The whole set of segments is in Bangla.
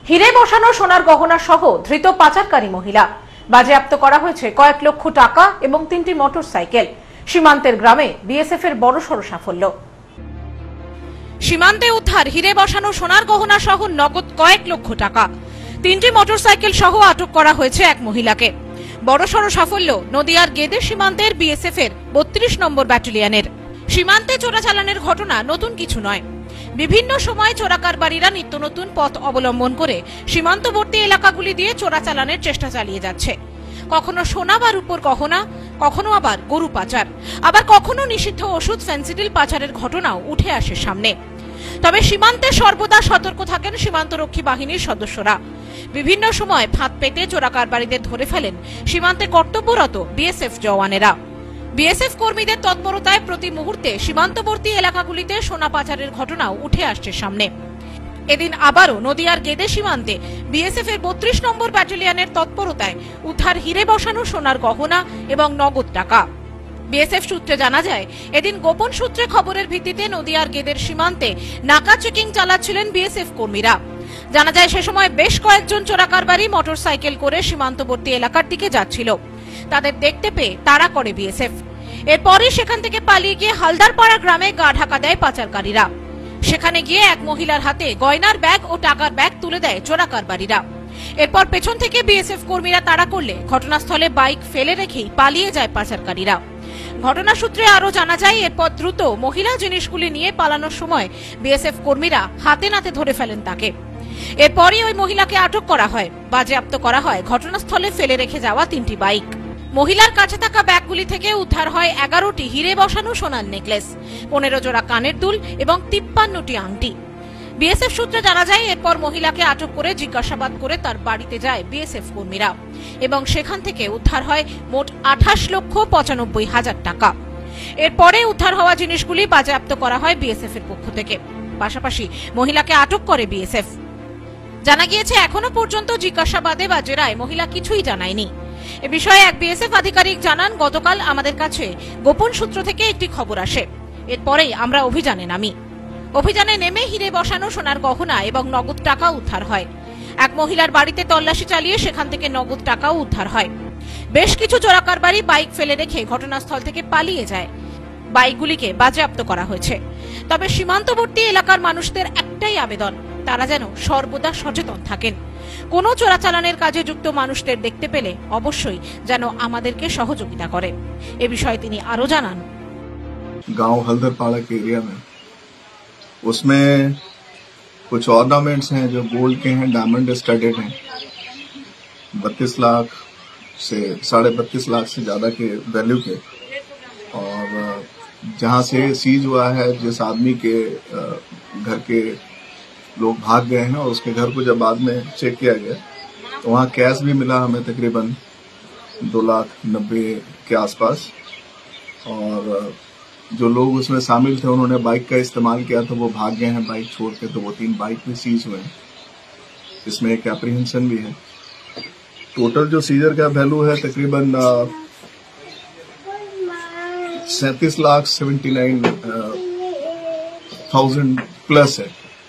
হিরে বসানো সোনার গহনা সহ ধৃত পাচারকারী মহিলা। বাজেয়াপ্ত করা হয়েছে কয়েক লক্ষ টাকা এবং 3টি মোটরসাইকেল। সীমান্তের গ্রামে বিএসএফ এর বড়সড় সাফল্য। সীমান্তে উদ্ধার হিরে বসানো সোনার গহনা সহ নগদ কয়েক লক্ষ টাকা। 3টি মোটরসাইকেল সহ আটক করা হয়েছে এক মহিলাকে। বড়সড় সাফল্য নদিয়ার গেদে সীমান্তের বিএসএফ এর 32 নম্বর ব্যাটালিয়নের। সীমান্তে চোরাচালানের ঘটনা নতুন কিছু নয়। বিভিন্ন সময় চোরাকারবারীরা নিত্য নতুন পথ অবলম্বন করে সীমান্তবর্তী এলাকাগুলি দিয়ে চোরাচালানের চেষ্টা চালিয়ে যাচ্ছে। কখনো সোনা বা রূপোর গহনা, কখনো আবার গরু পাচার, আবার কখনো নিষিদ্ধ ওষুধ ফেন্সিডিল পাচারের ঘটনাও উঠে আসে সামনে। তবে সীমান্তে সর্বদা সতর্ক থাকেন সীমান্তরক্ষী বাহিনীর সদস্যরা। বিভিন্ন সময় ফাঁদ পেতে চোরাকারবারীদের ধরে ফেলেন সীমান্তে কর্তব্যরত বিএসএফ জওয়ানেরা। বিএসএফ কর্মীদের তৎপরতায় প্রতি মুহূর্তে সীমান্তবর্তী এলাকাগুলিতে সোনা পাচারের ঘটনাও উঠে আসছে সামনে। এদিন আবারও নদিয়ার গেদে সীমান্তে বিএসএফ এর 32 নম্বর ব্যাটালিয়নের তৎপরতায় উদ্ধার হিরে বসানো সোনার গহনা এবং নগদ টাকা। বিএসএফ সূত্রে জানা যায়, এদিন গোপন সূত্রে খবরের ভিত্তিতে নদিয়ার গেদের সীমান্তে নাকা চেকিং চালাচ্ছিলেন বিএসএফ কর্মীরা। জানা যায়, সে সময় বেশ কয়েকজন চোরাকারবারী মোটরসাইকেল করে সীমান্তবর্তী এলাকার দিকে যাচ্ছিল। তাদের দেখতে পেয়ে তাড়া করে বিএসএফ। এরপরই সেখান থেকে পালিয়ে গিয়ে হালদারপাড়া গ্রামে গা ঢাকা দেয় পাচারকারীরা। সেখানে গিয়ে এক মহিলার হাতে গয়নার ব্যাগ ও টাকার ব্যাগ তুলে দেয় চোরাকারবারীরা। এরপর পেছন থেকে বিএসএফ কর্মীরা তাড়া করলে ঘটনাস্থলে বাইক ফেলে রেখেই পালিয়ে যায় পাচারকারীরা। ঘটনা সূত্রে আরো জানা যায়, এরপর দ্রুত মহিলা জিনিসগুলি নিয়ে পালানোর সময় বিএসএফ কর্মীরা হাতে নাতে ধরে ফেলেন তাকে। এরপরই ওই মহিলাকে আটক করা হয়। বাজেয়াপ্ত করা হয় ঘটনাস্থলে ফেলে রেখে যাওয়া 3টি বাইক। মহিলার কাছে থাকা ব্যাগগুলি থেকে উদ্ধার হয় 11টি হিরে বসানো সোনার নেকলেস, 15 জোড়া কানের দুল এবং 53টি আংটি। বিএসএফ সূত্রে জানা যায়, এরপর মহিলাকে আটক করে জিজ্ঞাসাবাদ করে তার বাড়িতে যায় বিএসএফ কর্মীরা এবং সেখান থেকে উদ্ধার হয় মোট 28,95,000 টাকা। এরপরে উদ্ধার হওয়া জিনিসগুলি বাজেয়াপ্ত করা হয় বিএসএফ এর পক্ষ থেকে। পাশাপাশি মহিলাকে আটক করে বিএসএফ। জানা গিয়েছে, এখনো পর্যন্ত জিজ্ঞাসাবাদে বা জেরায় মহিলা কিছুই জানায়নি। এ বিষয়ে এক বিএসএফ আধিকারিক জানান, গতকাল আমাদের কাছে গোপন সূত্র থেকে একটি খবর আসে। এরপরেই আমরা অভিযানে নামি। অভিযানে নেমে হিরে বসানো সোনার গহনা এবং নগদ টাকা উদ্ধার হয়। এক মহিলার বাড়িতে তল্লাশি চালিয়ে সেখান থেকে নগদ টাকাও উদ্ধার হয়। বেশ কিছু চোরাকারবারী বাইক ফেলে রেখে ঘটনাস্থল থেকে পালিয়ে যায়। বাইকগুলিকে বাজেয়াপ্ত করা হয়েছে। তবে সীমান্তবর্তী এলাকার মানুষদের একটাই আবেদন, তারা যেন সর্বদা সচেতন থাকেন। কোনো চোরাচালানের কাজে যুক্ত মানুষদের দেখতে পেলে অবশ্যই যেন আমাদেরকে সহযোগিতা করে। এ বিষয়ে তিনি আরো জানান, गांव हल्दरपाड़ा के एरिया में उसमें कुछ ऑर्नामेंट्स हैं जो गोल्ड के हैं, डायमंड स्टडेड हैं। 32 लाख से 32.5 लाख से ज्यादा के वैल्यू के, और जहां से सीज हुआ है जिस आदमी के घर के लोग भाग गए हैं, और उसके घर को जब बाद में चेक किया गया तो वहाँ कैश भी मिला हमें तकरीबन 2,90,000 के आसपास। और जो लोग उसमें शामिल थे उन्होंने बाइक का इस्तेमाल किया तो वो भाग गए हैं बाइक छोड़ के, तो वो 3 बाइक भी सीज हुए हैं। इसमें एक एप्रीहेंशन भी है। टोटल जो सीजर का वैल्यू है तकरीबन 37,79,000 प्लस है।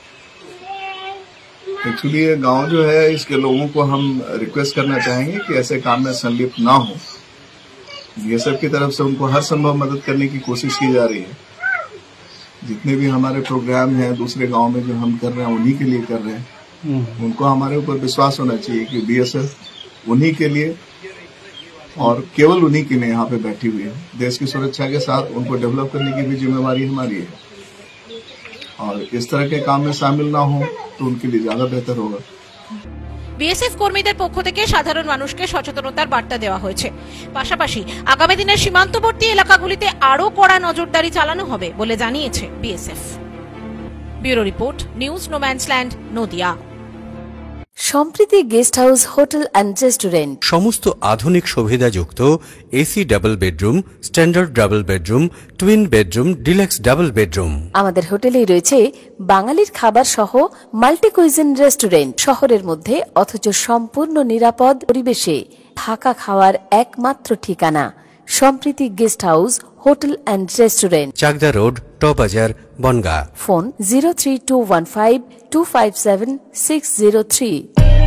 एक्चुअली ये गांव जो है, इसके लोगों को हम रिक्वेस्ट करना चाहेंगे कि ऐसे काम में संलिप्त ना हो। बीएसएफ की तरफ से उनको हर संभव मदद करने की कोशिश की जा रही है। जितने भी हमारे प्रोग्राम हैं दूसरे गांव में जो हम कर रहे हैं, उन्हीं के लिए कर रहे हैं। उनको हमारे ऊपर विश्वास होना चाहिए कि बीएसएफ उन्हीं के लिए और केवल उन्हीं के लिए यहाँ पे बैठी हुई है। देश की सुरक्षा के साथ उनको डेवलप करने की भी जिम्मेवारी हमारी है, और इस तरह के काम में शामिल ना हो तो उनके लिए ज्यादा बेहतर होगा। বিএসএফ কর্মীদের পক্ষ থেকে সাধারণ মানুষকে সচেতনতার বার্তা দেওয়া হয়েছে। পাশাপাশি আগামী দিনে সীমান্তবর্তী এলাকাগুলিতে আরো কড়া নজরদারি চালানো হবে বলে জানিয়েছে BSF. Bureau report, news no man's land, Nadia. Sampreeti guest house, hotel and restaurant, সমস্ত আধুনিক সুবিধাযুক্ত AC double bedroom, standard double bedroom, twin bedroom, deluxe double bedroom. আমাদের হোটেলেই রয়েছে বাঙালির খাবার সহ মাল্টি কুইজিন রেস্টুরেন্ট। শহরের মধ্যে অথচ সম্পূর্ণ নিরাপদ পরিবেশে থাকা খাওয়ার একমাত্র ঠিকানা Sampreeti guest house hotel and restaurant, Chakdah road, টবাজার, বনগাঁ। ফোন 03215257603।